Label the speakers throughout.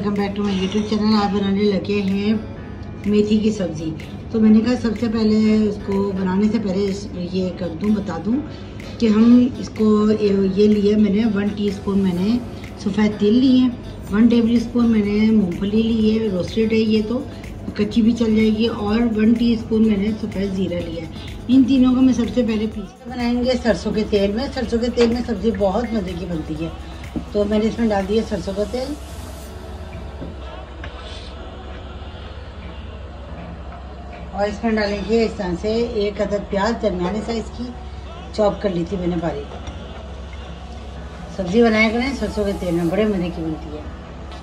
Speaker 1: Welcome back to my YouTube channel. आप बनाने लगे हैं मेथी की सब्ज़ी। तो मैंने कहा सबसे पहले इसको बनाने से पहले ये कर दूं, बता दूं कि हम इसको ये लिए मैंने 1 टीस्पून मैंने सफ़ेद तिल लिए, 1 टेबल स्पून मैंने मूंगफली ली है, रोस्टेड है, ये तो कच्ची भी चल जाएगी, और 1 टीस्पून मैंने सफ़ेद ज़ीरा लिया है। इन तीनों को मैं सबसे पहले पीस बनाएंगे सरसों के तेल में। सरसों के तेल में सब्ज़ी बहुत मज़े की बनती है। तो मैंने इसमें डाल दिया सरसों का तेल, और इसमें डालेंगे इस तरह से 1 अदद प्याज दरमियाने साइज़ की चॉप कर ली थी मैंने बारीक। सब्ज़ी बनाया करें सरसों के तेल में, बड़े मज़े की बनती है।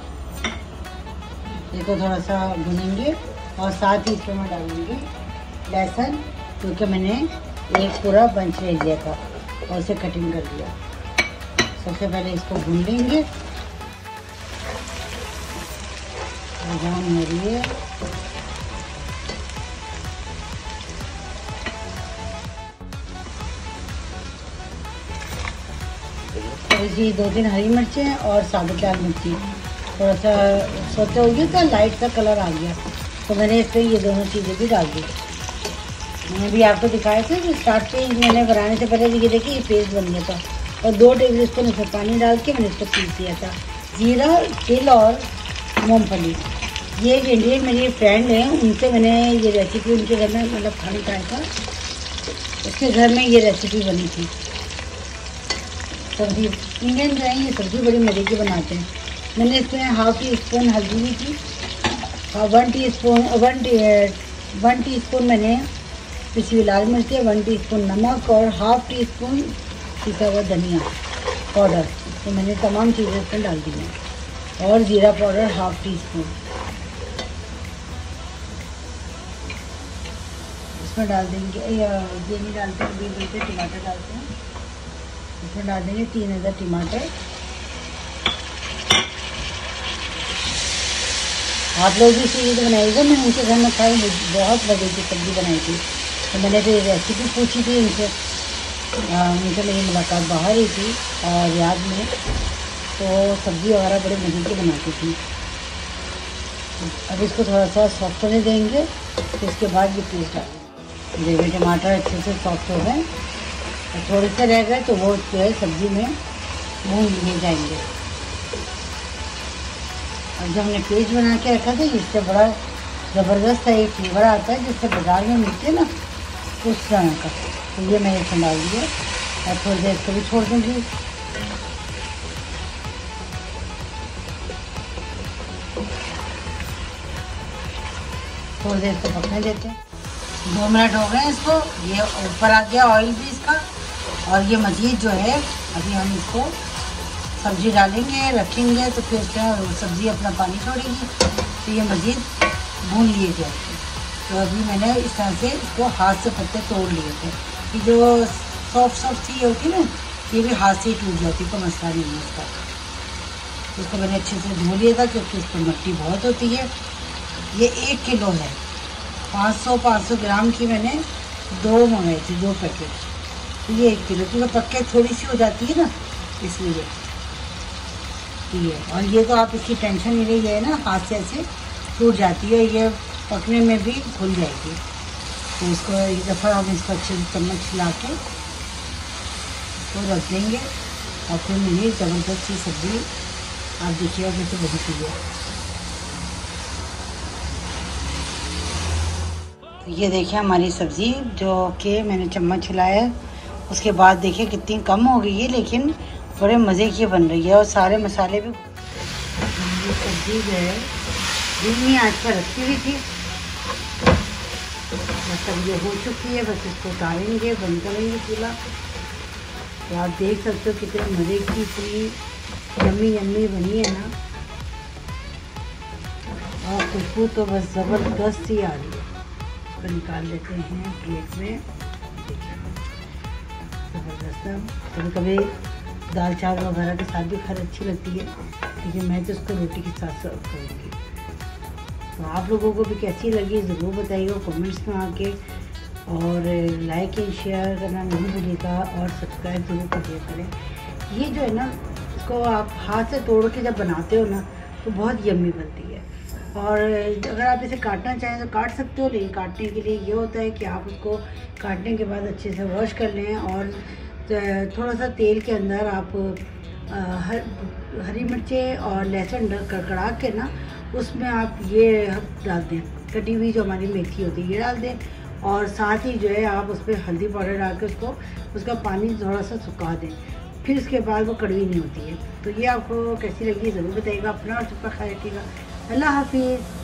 Speaker 1: इसको थोड़ा सा भुनेंगे और साथ ही इसमें मैं डालूँगी लहसुन, क्योंकि मैंने एक पूरा बंच ले लिया था और उसे कटिंग कर लिया। सबसे पहले इसको भून लेंगे। थोड़ी सी 2-3 हरी मिर्चें और साबुत लाल मिर्ची, थोड़ा सा सोचा हो गया था, लाइट सा कलर आ गया, तो मैंने इस पर ये दोनों चीज़ें भी डाल दी। मैंने भी आपको दिखाया था कि स्टार्ट पे मैंने बनाने से पहले ये देखिए ये पेस्ट बन गया था, और 2 टेबल स्पून इसमें पानी डाल के मैंने इसको पीस दिया था। जीरा, तिल और मूँगफली, ये इंडियन मेरी फ्रेंड हैं, उनसे मैंने ये रेसिपी उनके घर में मतलब खाना खाया था, उसके घर में ये रेसिपी बनी थी। सब्ज़ी इंडियन जो है ये सब्ज़ी बड़ी मज़े की बनाते हैं। मैंने इसमें 1/2 टीस्पून हल्दी ली थी, 1 टीस्पून मैंने पिसी हुई लाल मिर्ची, 1 टीस्पून नमक और 1/2 टीस्पून पिसा हुआ धनिया पाउडर। तो मैंने तमाम चीज़ें इसमें डाल दी हैं, और ज़ीरा पाउडर 1/2 टीस्पून इसमें डाल देंगे। ये नहीं डालते हैं, बिल्कुल टमाटर डालते हैं, इसमें डाल देंगे 3 अदद टमाटर। आप लोग भी इसी चीज़ बनाइएगा। मैं उनके घर में खाई, बहुत मज़े की सब्ज़ी बनाई थी, तो मैंने फिर रेसिपी पूछी थी उनसे मेरी मुलाकात बाहर ही थी और याद में, तो सब्ज़ी वगैरह बड़े मज़े की बनाती थी। अब इसको थोड़ा सा सॉफ्ट होने देंगे, तो इसके बाद ये पेस्ट डालेंगे। देखिए टमाटर अच्छे से सॉफ्ट हो गए, थोड़े से रह गए तो वो जो है सब्ज़ी में भून लिए जाएंगे। और जो हमने पेस्ट बना के रखा था, इससे बड़ा ज़बरदस्त सा एक फ्लेवर आता है जिससे बाज़ार में मिलते हैं ना, उस तरह का। तो ये मैंने इसमें डाल दिया और थोड़ी देर इसको भी छोड़ दूँगी। थोड़ी देर इसको पकने देते हैं। 2 मिनट हो गए इसको, ये ऊपर आ गया ऑयल भी इसका, और ये मज़ीद जो है अभी हम इसको सब्ज़ी डालेंगे, रखेंगे, तो फिर सब्ज़ी अपना पानी छोड़ेगी, तो ये मज़ीद भून लिए जाएंगे। तो अभी मैंने इस तरह से इसको हाथ से पत्ते तोड़ लिए थे, कि जो सॉफ्ट सी होती है ना, ये भी हाथ से ही टूट जाती, तो मसला नहीं है इसका। इसको मैंने अच्छे से धो लिया था, क्योंकि इस पर मिट्टी बहुत होती है। ये 1 किलो है, 500 ग्राम की मैंने 2 मंगाई थी, 2 पैकेट। तो ये 1 किलो की पक्के थोड़ी सी हो जाती है ना, इसलिए ये। और ये तो आप इसकी टेंशन नहीं रही है ना, हाथ से ऐसे टूट जाती है, ये पकने में भी खुल जाएगी। तो इसको एक दफ़ा हम इसको अच्छे से चम्मच हिला के इसको रख देंगे, और फिर मेरी ज़बरदस्त सी सब्ज़ी आप देखिएगा कैसे बनती है। तो ये देखिए हमारी सब्ज़ी जो कि मैंने चम्मच हिलाया, उसके बाद देखिए कितनी कम हो गई है, लेकिन बड़े मज़े की बन रही है, और सारे मसाले भी। ये सब्ज़ी जो है धीमी आंच पर रखी हुई थी, बस ये हो चुकी है। बस इसको उतारेंगे, बंद करेंगे चूल्हा। तो आप देख सकते हो कितने मज़े की इतनी यम्मी बनी है ना, और खुशबू तो बस ज़बरदस्त ही आ रही है। इसको निकाल लेते हैं प्लेट में। ज़बरदस्त, कभी कभी दाल चावल वगैरह के साथ भी खाना अच्छी लगती है, लेकिन मैं तो इसको रोटी के साथ सर्व करूँगी। तो आप लोगों को भी कैसी लगी ज़रूर बताइएगा कमेंट्स में आके, और लाइक एंड शेयर करना नहीं भूलिएगा, और सब्सक्राइब ज़रूर कर दिया करें। ये जो है ना, इसको आप हाथ से तोड़ के जब बनाते हो ना, तो बहुत यम्मी बनती है। और अगर आप इसे काटना चाहें तो काट सकते हो, लेकिन काटने के लिए ये होता है कि आप उसको काटने के बाद अच्छे से वॉश कर लें और थोड़ा सा तेल के अंदर आप हरी मिर्चें और लहसुन कड़कड़ा के ना उसमें आप ये डाल दें, कटी हुई जो हमारी मेथी होती है ये डाल दें, और साथ ही जो है आप उस पर हल्दी पाउडर डाल के उसका पानी थोड़ा सा सुखा दें, फिर उसके बाद वो कड़वी नहीं होती है। तो ये आपको कैसी लगी ज़रूर बताइएगा, अपना और सबका ख्याल रखिएगा। अल्लाह हाफिज़।